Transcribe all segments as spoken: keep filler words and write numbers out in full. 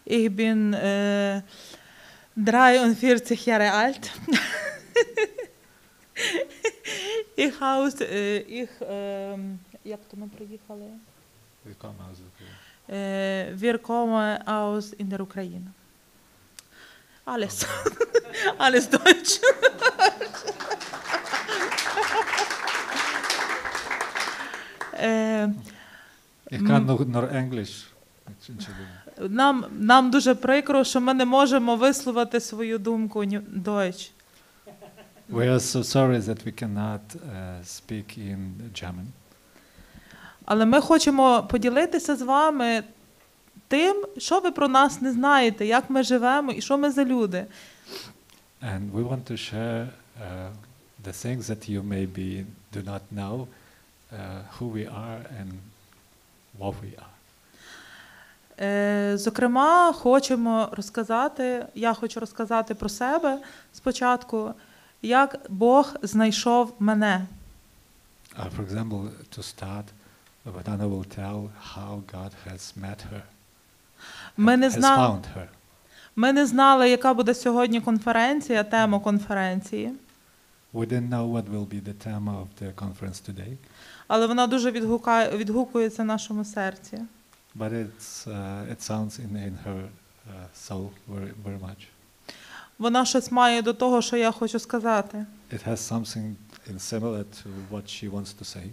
Ich bin äh, dreiundvierzig Jahre alt. Ich aus, äh, ich, äh, як то ми приїхали? Äh, wir kommen aus in der Ukraine. Alles. Alles Deutsch. äh, Ich kann nur, nur Englisch. Нам, нам дуже прикро, що ми не можемо висловити свою думку Deutsch. We are so sorry that we cannot uh, speak in German. Але ми хочемо поділитися з вами тим, що ви про нас не знаєте, як ми живемо і що ми за люди. And we want to share uh, the things that you maybe do not know, uh, who we are and what we are. Е, зокрема, хочемо розказати, я хочу розказати про себе спочатку, як Бог знайшов мене. Uh, for example, to start, Vadana will tell how God has met her, Ми не has знали, found her. ми не знали, яка буде сьогодні конференція, тема конференції, We didn't know what will be the theme of the conference today, але вона дуже відгукає, відгукується в нашому серці. but it's uh, it sounds in in her uh, soul very very much. Вона щось має до того, що я хочу сказати. It has something in similar to what she wants to say.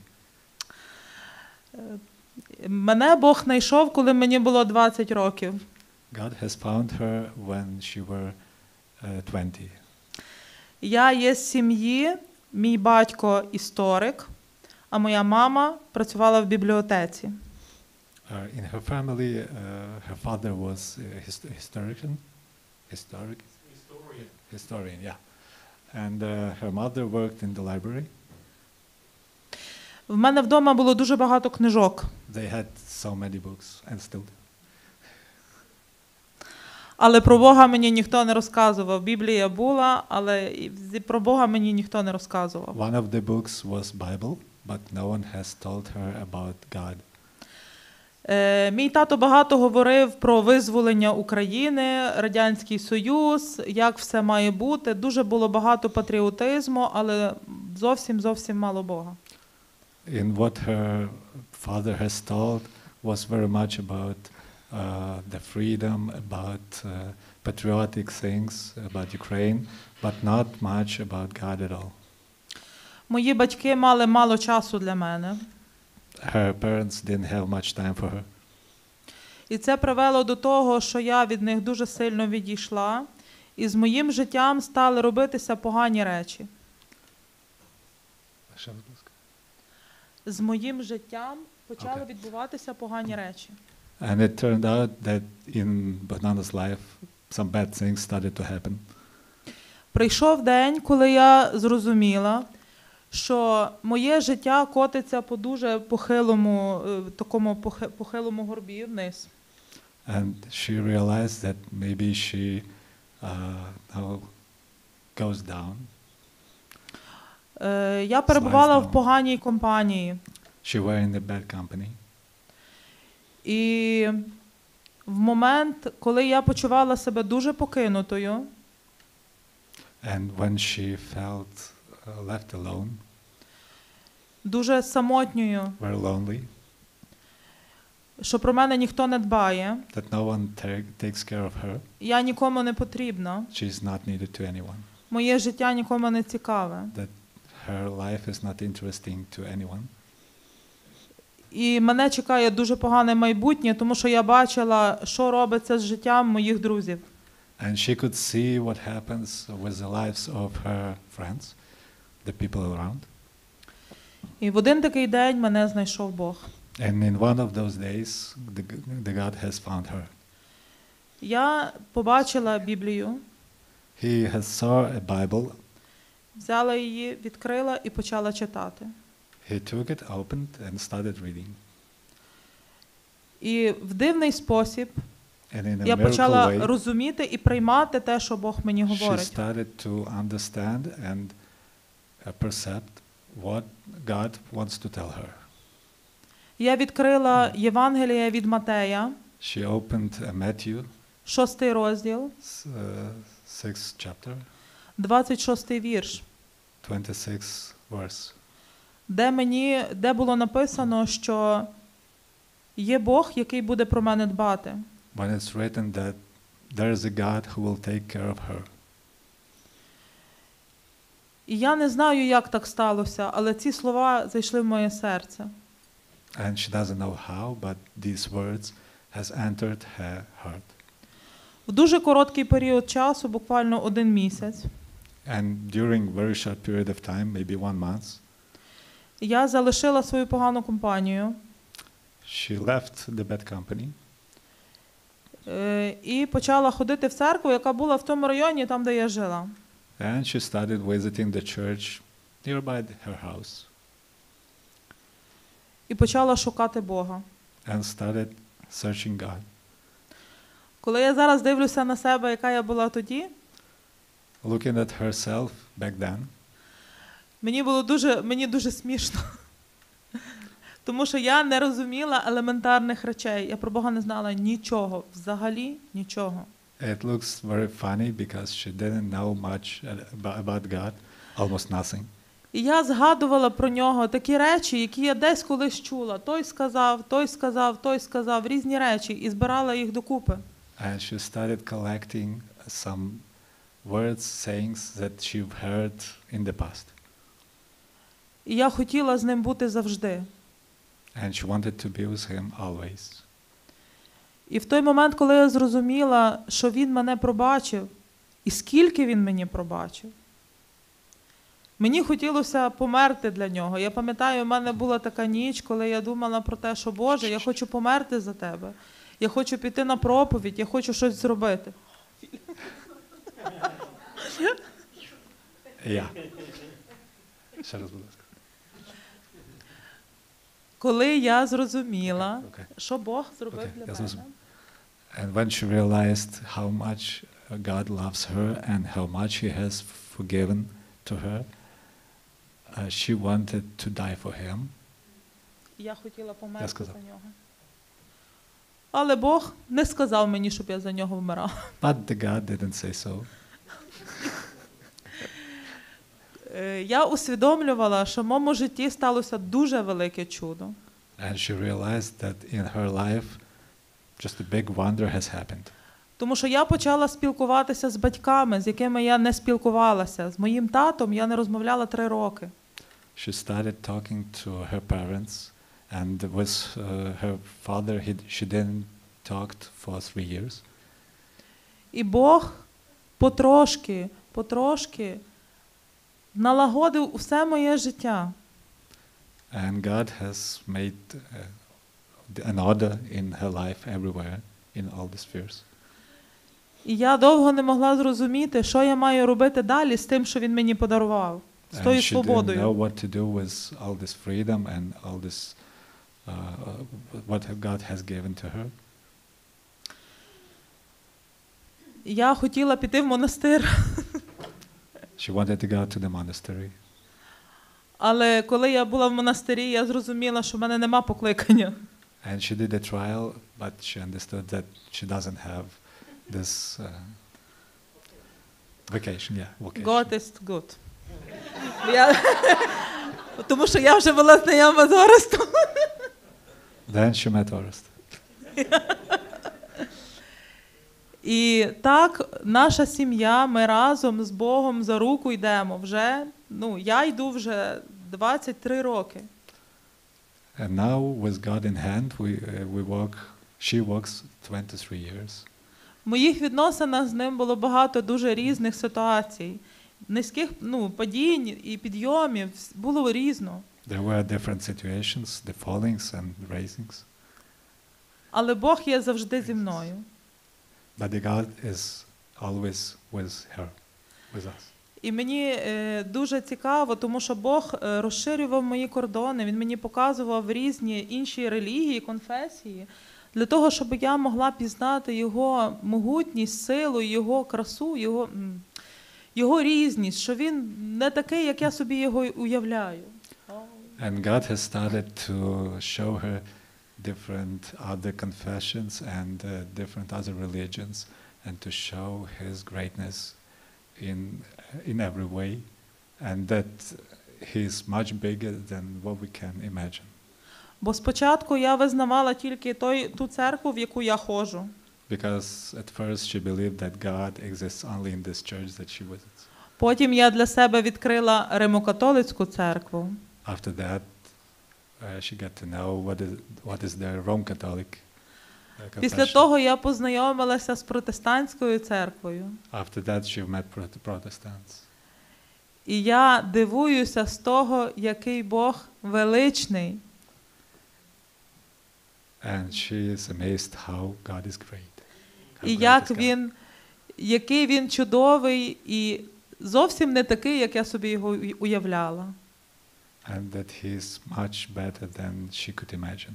Мене Бог знайшов, коли мені було двадцять років. God has found her when she were uh, twenty. Я є з сім'ї, мій батько історик, а моя мама працювала в бібліотеці. Uh, in her family, uh, her father was a hist- historian, historic, historian, historian, yeah, and uh, her mother worked in the library. В мене вдома було дуже багато книжок. They had so many books and still do. Але про Бога мені ніхто не розказував. Біблія була, але і про Бога мені ніхто не розказував. One of the books was Bible, but no one has told her about God. Е, мій тато багато говорив про визволення України, Радянський Союз, як все має бути. Дуже було багато патріотизму, але зовсім, зовсім мало Бога. In what her father has told was very much about uh, the freedom, about uh, patriotic things, about Ukraine, but not much about God at all. Мої батьки мали мало часу для мене. Her parents didn't have much time for her. І це привело до того, що я від них дуже сильно відійшла, і з моїм життям стали робитися погані речі. З моїм життям почали Okay. відбуватися погані речі. And it turned out that in Bogdana's life, some bad things started to happen. Прийшов день, коли я зрозуміла, що моє життя котиться по дуже похилому, е, такому похи- похилому горбі вниз. And she realized that maybe she uh, now goes down. Е, Я перебувала Slides down. в поганій компанії. She were in a bad company. І в момент, коли я почувала себе дуже покинутою, And when she felt uh, left alone, дуже самотньою, very lonely, що про мене ніхто не дбає, that no one ta- takes care of her, я нікому не потрібна, she's not needed to anyone, моє життя нікому не цікаве. that her life is not interesting to anyone. І мене чекає дуже погане майбутнє, тому що я бачила, що робиться з життям моїх друзів. And she could see what happens with the lives of her friends, the people around. І в один такий день мене знайшов Бог. And in one of those days, the, g- the God has found her. Я побачила Біблію, He has saw a Bible. взяла її, відкрила і почала читати. He took it, opened, and started reading. І в дивний спосіб And in a я miracle почала way, розуміти і приймати те, що Бог мені she говорить. started to understand and uh, percept what God wants to tell her. Я відкрила Євангеліє від Матея, She opened uh, Matthew, шостий розділ, s- uh, sixth chapter, двадцять шостий вірш, twenty-sixth verse. де мені, де було написано, що є Бог, який буде про мене дбати. When it's written that there is a God who will take care of her. І я не знаю, як так сталося, але ці слова зайшли в моє серце. And she doesn't know how, but these words has entered her heart. В дуже короткий період часу, буквально один місяць, And during very short period of time, maybe one month, я залишила свою погану компанію she left the bad company е, і почала ходити в церкву, яка була в тому районі, там, де я жила. and she started visiting the church nearby her house І почала шукати Бога. and started searching God. Коли я зараз дивлюся на себе, яка я була тоді, Looking at herself back then, мені було дуже, мені дуже смішно. Тому що я не розуміла елементарних речей. Я про Бога не знала нічого, взагалі нічого. it looks very funny because she didn't know much ab- about God, almost nothing. І я згадувала про нього такі речі, які я десь колись чула. Той сказав, той сказав, той сказав, різні речі, і збирала їх докупи. And she started collecting some words, sayings that she've heard in the past. І я хотіла з ним бути завжди. And she wanted to be with him always. І в той момент, коли я зрозуміла, що він мене пробачив, і скільки він мені пробачив, мені хотілося померти для нього. Я пам'ятаю, у мене була така ніч, коли я думала про те, що Боже, я хочу померти за тебе. Я хочу піти на проповідь, я хочу щось зробити. Yeah. Ще раз, будь ласка. Коли я зрозуміла, Окей. що Бог зробив Окей, для я мене, зрозумів. And when she realized how much God loves her and how much He has forgiven to her, uh, she wanted to die for Him. я хотіла Я померти сказав. за нього. Але Бог не сказав мені, щоб я за нього вмирала. But the God didn't say so. Е, Я усвідомлювала, що в моєму житті сталося дуже велике чудо. And she realized that in her life, just a big wonder has happened. Тому що я почала спілкуватися з батьками, з якими я не спілкувалася. З моїм татом я не розмовляла три роки. She started talking to her parents, and with uh, her father, he, she didn't talked for three years. І Бог потрошки, потрошки налагодив усе моє життя. And God has made uh, an order in her life everywhere, in all the spheres. І я довго не могла зрозуміти, що я маю робити далі з тим, що він мені подарував, з And тою she didn't know свободою. what to do with all this freedom and all this, uh, uh, what God has given to her. Я хотіла піти в монастир, She wanted to go to the monastery. але коли я була в монастирі, я зрозуміла, що в мене нема покликання. And she did a trial, but she understood that she doesn't have this uh, vacation. Yeah, vocation. God is good. Я... Тому що я вже була знайома з Орестом. Then she met Orest. І так, наша сім'я, ми разом з Богом за руку йдемо вже, ну, я йду вже двадцять три роки. And now, with God in hand, we uh, we walk. She walks twenty-three years. В моїх відносинах з ним було багато дуже різних ситуацій. Низьких, ну, падінь і підйомів, було різно. There were different situations, the fallings and raisings, Але Бог є завжди зі мною. but the God is always with her, with us. І мені е, дуже цікаво, тому що Бог е, розширював мої кордони, Він мені показував різні інші релігії, конфесії, для того, щоб я могла пізнати Його могутність, силу, Його красу, Його, м, його різність, що Він не такий, як я собі Його уявляю. And God has started to show her different other confessions and uh, different other religions, and to show His greatness in in every way, and that He is much bigger than what we can imagine. Бо спочатку я визнавала тільки той, ту церкву, в яку я ходжу. Because at first she believed that God exists only in this church that she visits. Потім я для себе відкрила Римо-католицьку церкву. After that, uh, she got to know what is what is the Rome Catholic uh, Після confession. того я познайомилася з протестантською церквою. After that, she met Prot- Protestants. І я дивуюся з того, який Бог величний. And she is amazed how God is great. How І great як is God. він, який він чудовий і зовсім не такий, як я собі його уй- уявляла. And that He is much better than she could imagine.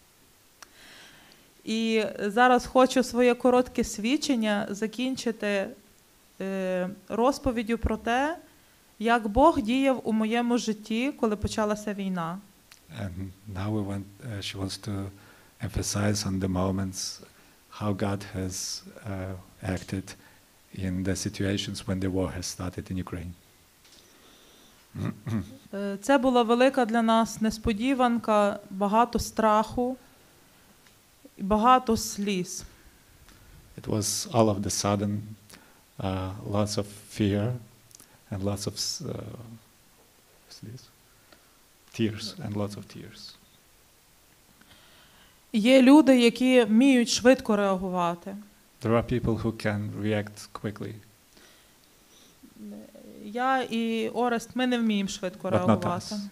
І зараз хочу своє коротке свідчення закінчити е, розповіддю про те, як Бог діяв у моєму житті, коли почалася війна. And now we want, uh, she wants to emphasize on the moments how God has uh, acted in the situations when the war has started in Ukraine. Е, Це була велика для нас несподіванка, багато страху і багато сліз. It was all of the sudden, uh, lots of fear and lots of s- uh, what's this? tears and lots of tears. Є люди, які вміють швидко реагувати. There are people who can react quickly, Я і Орест, ми не вміємо швидко but not реагувати. us.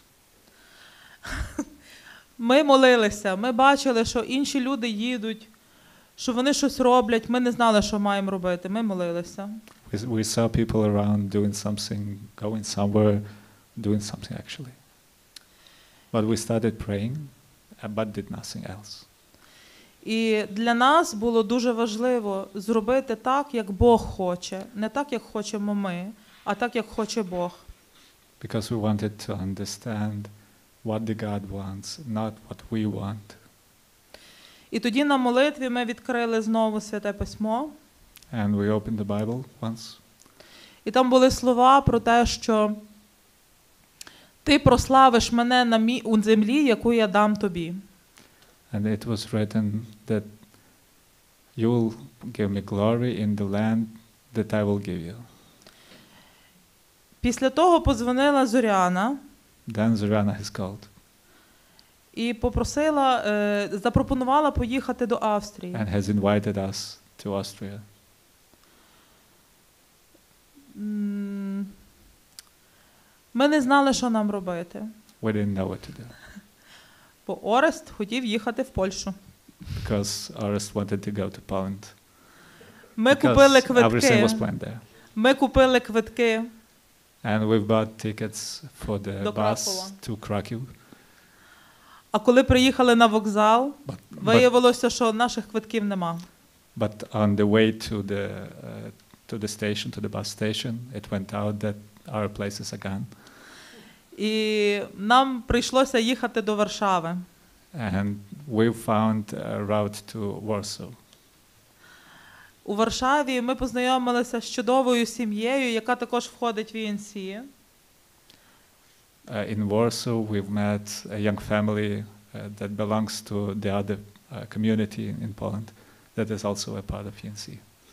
Ми молилися, ми бачили, що інші люди їдуть, що вони щось роблять, ми не знали, що маємо робити, ми молилися. We, we saw people around doing something, going somewhere, doing something actually. But we started praying, uh, but did nothing else. І для нас було дуже важливо зробити так, як Бог хоче. Не так, як хочемо ми, а так, як хоче Бог. Because we wanted to understand what the God wants, not what we want. І тоді на молитві ми відкрили знову Святе Письмо. And we opened the Bible once, І там були слова про те, що ти прославиш мене на мі... у землі, яку я дам тобі. and it was written that you will give me glory in the land that I will give you. Після того подзвонила Зоряна Then Zorana has called і попросила, е, запропонувала поїхати до Австрії. and has invited us to Austria. М, Ми не знали, що нам робити, We didn't know what to do бо Орест хотів їхати в Польщу. because Orest wanted to go to Poland. Ми Because купили everything квитки. was planned there. Ми купили квитки. And we've bought tickets for the До bus Кракова. to Krakow. А коли приїхали на вокзал, But, but, виявилося, що наших квитків нема. but on the way to the uh, to the station, to the bus station, it went out that our places are gone. І нам прийшлося їхати до Варшави. And we found a route to Warsaw. У Варшаві ми познайомилися з чудовою сім'єю, яка також входить в І Ен Сі. Uh, in Warsaw, we've met a young family uh, that belongs to the other uh, community in Poland that is also a part of E N C.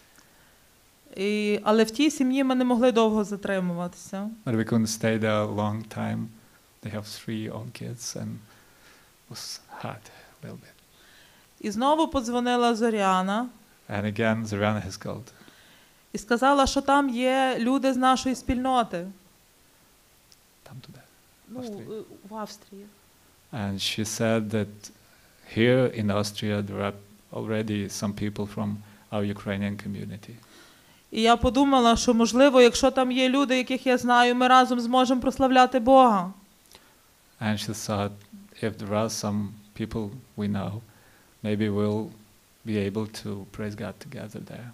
І, але в тій сім'ї ми не могли довго затримуватися. But we couldn't stay there a long time. They have three own kids and it was hard a little bit. І знову подзвонила Зоряна And again, Zorana has called. і сказала, що там є люди з нашої спільноти. Come to that. Ну, Австрії. е, в Австрії. And she said that here in Austria there are already some people from our Ukrainian community. І я подумала, що, можливо, якщо там є люди, яких я знаю, ми разом зможемо прославляти Бога. And she thought, if there are some people we know, maybe we'll be able to praise God together there.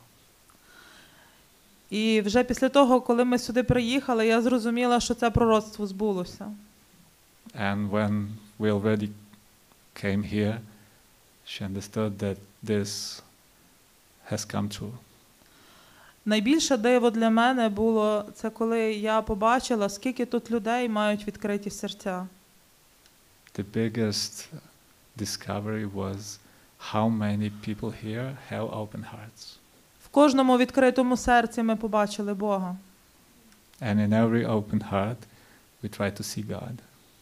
І вже після того, коли ми сюди приїхали, я зрозуміла, що це пророцтво збулося. And when we already came here, she understood that this has come true. Найбільше диво для мене було це, коли я побачила, скільки тут людей мають відкриті серця. The biggest discovery was how many people here have open hearts. В кожному відкритому серці ми побачили Бога. And in every open heart, we try to see God.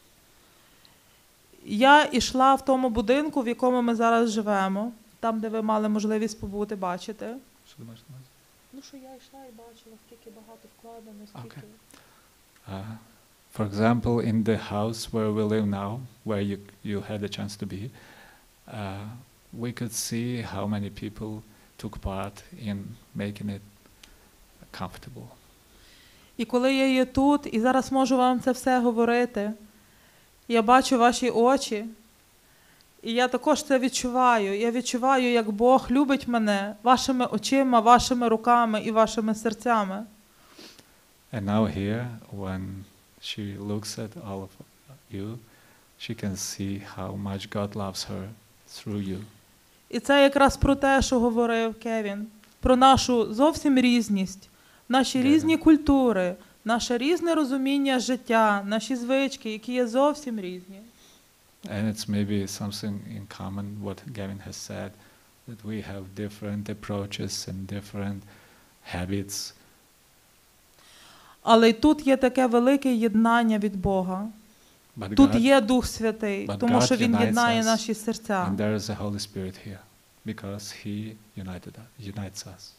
Я йшла в тому будинку, в якому ми зараз живемо, там, де ви мали можливість побути, бачити. Ну, що я йшла і бачила, скільки багато вкладено, скільки... Okay. Uh, for example, in the house where we live now, where you, you had a chance to be, uh, we could see how many people took part in making it comfortable. І коли я є тут, і зараз можу вам це все говорити, я бачу ваші очі, і я також це відчуваю. Я відчуваю, як Бог любить мене вашими очима, вашими руками і вашими серцями. And now here, when she looks at all of you, she can see how much God loves her through you. І це якраз про те, що говорив Кевін, про нашу зовсім різність, наші Кевін. різні культури, наше різне розуміння життя, наші звички, які є зовсім різні. And it's maybe something in common what Gavin has said, that we have different approaches and different habits. Але й тут є таке велике єднання від Бога. But Тут God, є Дух Святий, but тому God що Він unites єднає us, наші серця. and there is a Holy Spirit here, because He united us, unites us.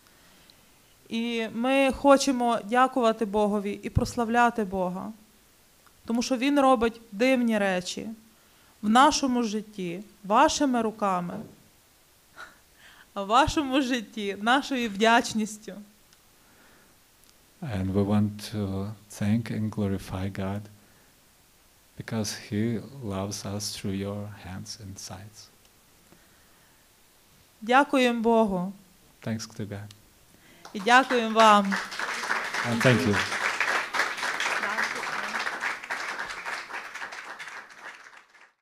І ми хочемо дякувати Богові і прославляти Бога, тому що Він робить дивні речі в нашому житті, вашими руками, а в вашому житті нашою вдячністю. And we want to thank and glorify God, because He loves us through your hands and sides. Дякуємо Богу Thanks to God. і дякуємо вам. And thank you.